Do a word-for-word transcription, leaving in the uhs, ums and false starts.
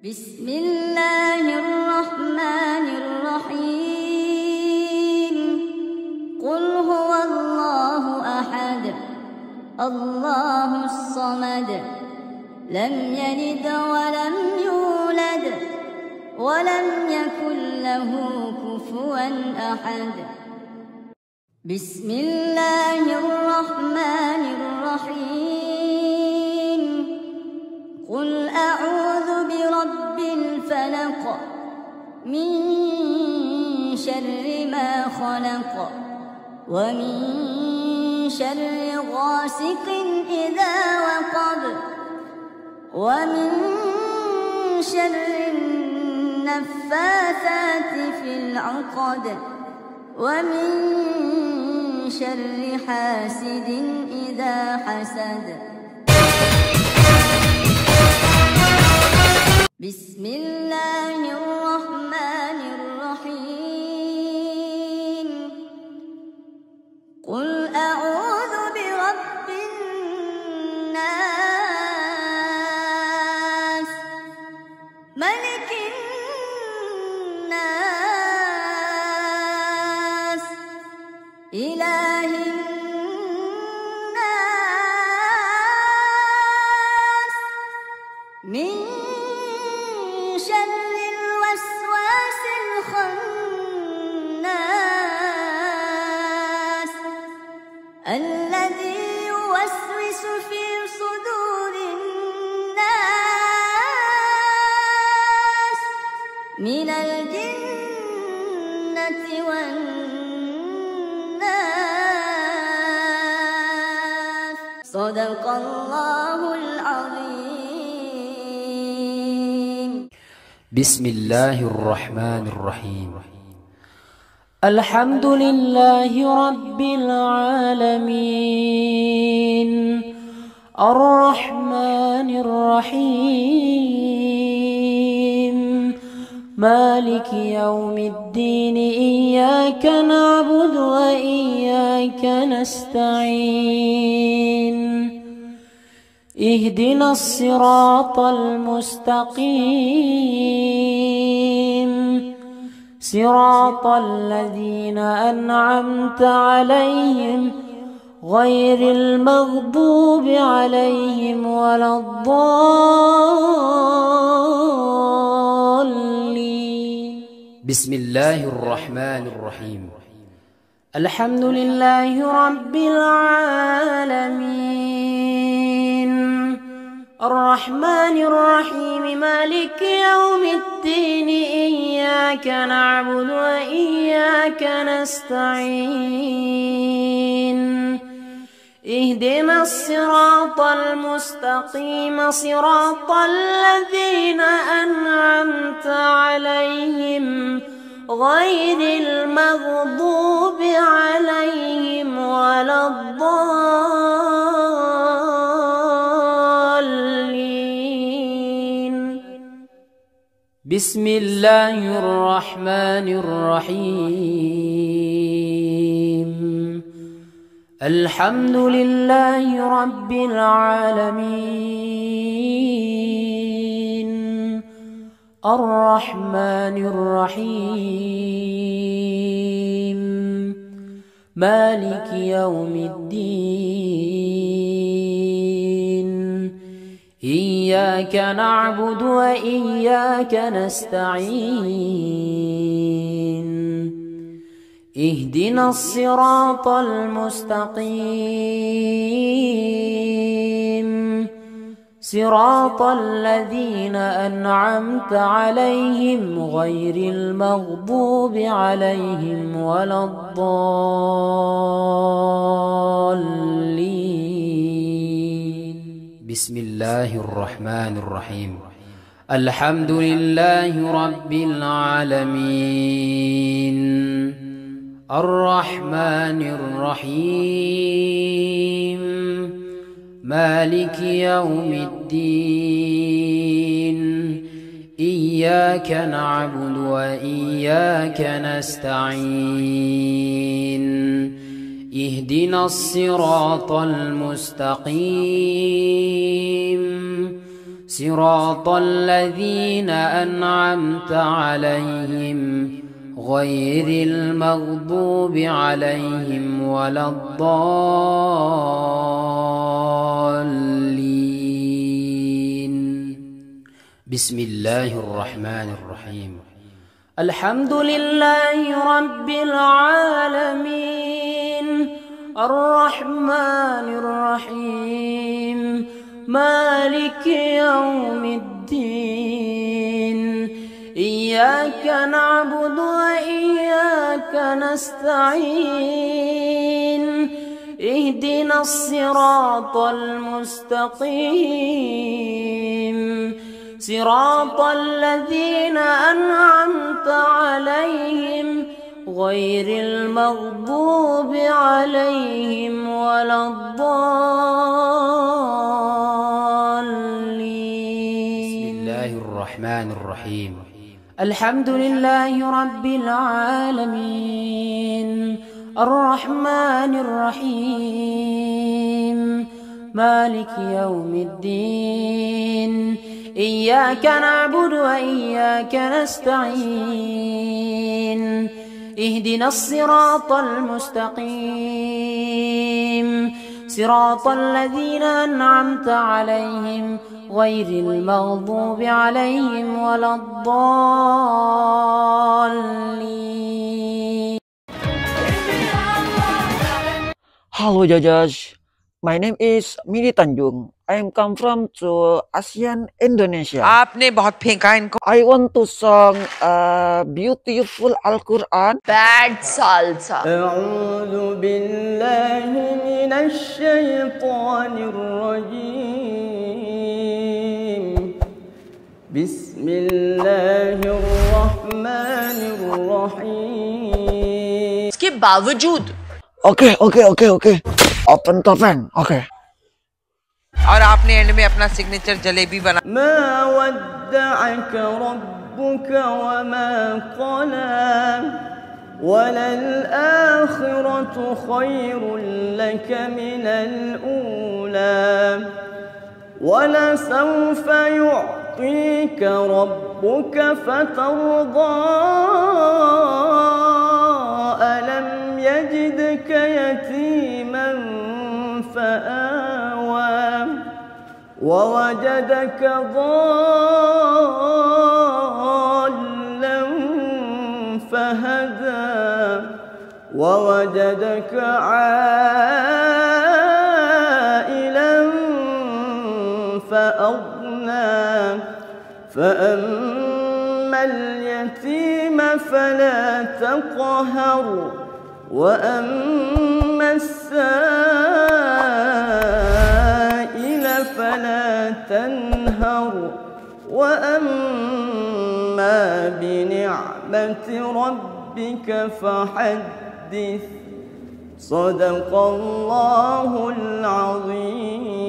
بسم الله الرحمن الرحيم. قل هو الله أحد الله الصمد لم يلد ولم يولد ولم يكن له كفوا أحد. بسم الله الرحمن الرحيم. قل أعوذ برب الفلق من شر ما خلق ومن شر غاسق إذا وقب ومن شر النفاثات في العقد ومن شر حاسد إذا حسد. بسم الله الرحمن الرحيم. قل أعوذ برب الناس ملك الناس إله الناس من شر الوسواس الخناس الذي يوسوس في صدور الناس من الجنة والناس. صدق الله العظيم. بسم الله الرحمن الرحيم. الحمد لله رب العالمين الرحمن الرحيم مالك يوم الدين إياك نعبد وإياك نستعين اهدنا الصراط المستقيم صراط الذين أنعمت عليهم غير المغضوب عليهم ولا الضالين. بسم الله الرحمن الرحيم. الحمد لله رب العالمين الرحمن الرحيم مالك يوم الدين إياك نعبد وإياك نستعين اهدنا الصراط المستقيم صراط الذين أنعمت عليهم غير المغضوب عليهم ولا الضالين. بسم الله الرحمن الرحيم. الحمد لله رب العالمين الرحمن الرحيم مالك يوم الدين إياك نعبد وإياك نستعين اهدنا الصراط المستقيم صراط الذين أنعمت عليهم غير المغضوب عليهم ولا الضالين. بسم الله الرحمن الرحيم. الحمد لله رب العالمين الرحمن الرحيم مالك يوم الدين إياك نعبد وإياك نستعين اهدنا الصراط المستقيم صراط الذين أنعمت عليهم غير المغضوب عليهم ولا الضالين. بسم الله الرحمن الرحيم. الحمد لله رب العالمين الرحمن الرحيم مالك يوم الدين إياك نعبد وإياك نستعين اهدنا الصراط المستقيم صراط الذين أنعمت عليهم غير المغضوب عليهم ولا الضالين. بسم الله الرحمن الرحيم. الحمد لله رب العالمين الرحمن الرحيم مالك يوم الدين إياك نعبد وإياك نستعين اهدنا الصراط المستقيم صراط الذين أنعمت عليهم غير المغضوب عليهم ولا الضالين. Halo Jajas, my name is Mini Tanjung. I am come from to ASEAN Indonesia. आपने बहुत फेंका इनको. I want to sing a beautiful Al-Quran. Bad salsa. أعوذ بالله من الشيطان الرجيم. بسم الله الرحمن الرحيم. इसके बावजूद Okay, okay, okay, okay. Open to fan. Okay. और आपने एंड में अपना सिग्नेचर जलेबी बना. ما ودعك ربك وما قلى وللآخرة خير لك من الأولى ولسوف يعطيك ربك فترضى ألم يجدك يتيما فآوى ووجدك ضالا فهدى ووجدك عائلا فأغنى فأما اليتيم فلا تقهر وأما السائل فلا تنهر وأما بنعمة ربك فحدث. صدق الله العظيم.